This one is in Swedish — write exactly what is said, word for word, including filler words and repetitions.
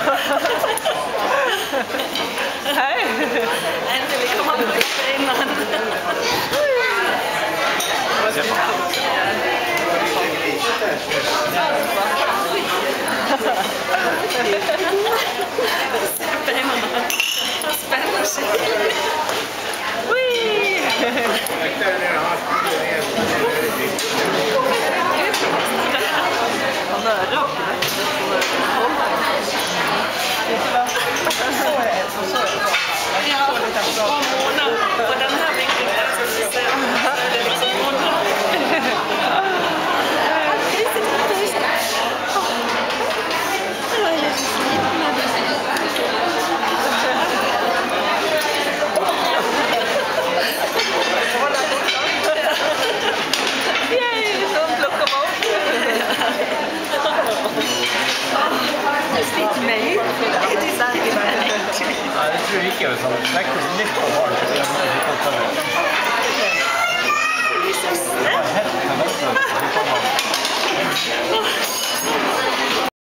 Hej! Äntligen kommer man på innan. Spänner sig. Han är röd. Ja, och Mona. På den här vinkeln så är det liksom Mona. Ja, det tror jag gick över som faktiskt nytt på barn.